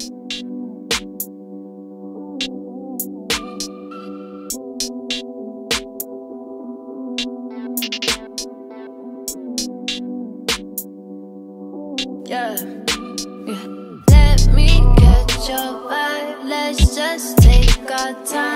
Yeah, yeah. Let me catch your vibe. Let's just take our time.